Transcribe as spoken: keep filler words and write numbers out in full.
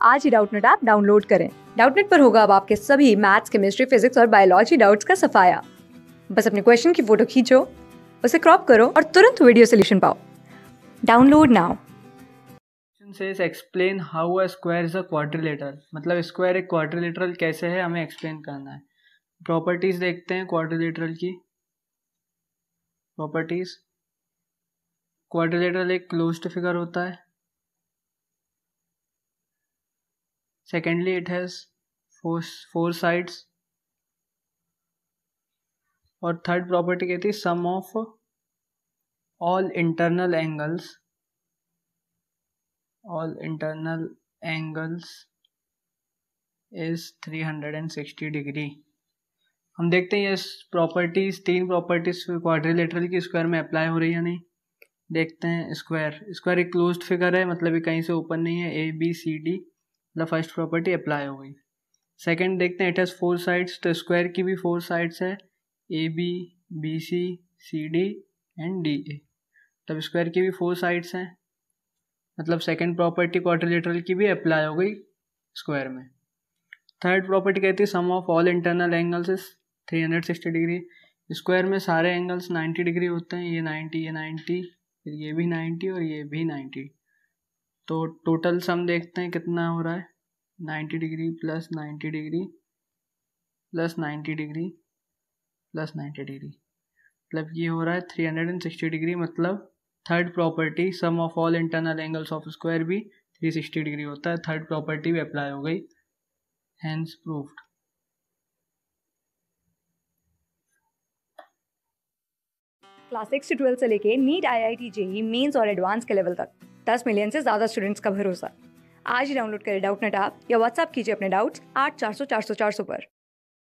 आज ही Doubtnut app download करें। डाउटनेट पर होगा अब आपके सभी मैथ्स, केमिस्ट्री, फिजिक्स और बायोलॉजी डाउट्स का सफाया। बस अपने क्वेश्चन की फोटो खींचो, उसे क्रॉप करो और तुरंत वीडियो सोल्यूशन पाओ। Download now. Says explain how a square is a quadrilateral, मतलब स्क्वायर एक क्वाड्रिलेटरल कैसे है हमें एक्सप्लेन करना है। प्रॉपर्टीज देखते हैं क्वाड्रिलेटरल की। प्रॉपर्टीज, क्वाड्रिलेटरल एक क्लोज्ड फिगर होता है। Secondly it has four four sides. और थर्ड प्रॉपर्टी कहती है sum of all internal angles all internal angles is three hundred sixty degree. हम देखते हैं ये प्रॉपर्टीज, तीन प्रॉपर्टीज क्वाड्रिलेटरल की स्क्वायर में अप्लाई हो रही है या नहीं। देखते हैं। स्क्वायर स्क्वायर एक क्लोज्ड फिगर है, मतलब ये कहीं से ओपन नहीं है। ए बी सी डी, मतलब फर्स्ट प्रॉपर्टी अप्लाई हो गई। सेकंड देखते हैं, इट हैज फोर साइड्स, तो स्क्वायर की भी फोर साइड्स है, A B B C C D and D A, तब स्क्वायर की भी फोर साइड्स हैं, मतलब सेकंड प्रॉपर्टी क्वाड्रिलेटरल की भी अप्लाई हो गई स्क्वायर में। थर्ड प्रॉपर्टी कहती है sum of all internal angles is three hundred sixty degree. Square में सारे एंगल्स नाइन्टी डिग्री होते हैं, ये नाइन्टी, ये नाइन्टी, फिर ये भी नाइन्टी और ये भी नाइन्टी। तो टोटल सम देखते हैं कितना हो रहा है, ninety degree plus ninety degree plus ninety degree plus ninety degree, मतलब ये हो रहा है थ्री हंड्रेड सिक्सटी डिग्री। मतलब third property sum of all internal angles of square भी थ्री सिक्सटी डिग्री होता है। थर्ड प्रॉपर्टी भी अप्लाई हो गई, हैंस प्रूव्ड। क्लास सिक्स से ट्वेल्थ से लेके NEET, I I T, JEE Mains और एडवांस के लेवल तक दस मिलियन से ज्यादा स्टूडेंट्स का भरोसा। आज ही डाउनलोड करें डाउटनेट ऐप या व्हाट्सएप कीजिए अपने डाउट्स आठ चार सौ चार सौ चार सौ पर।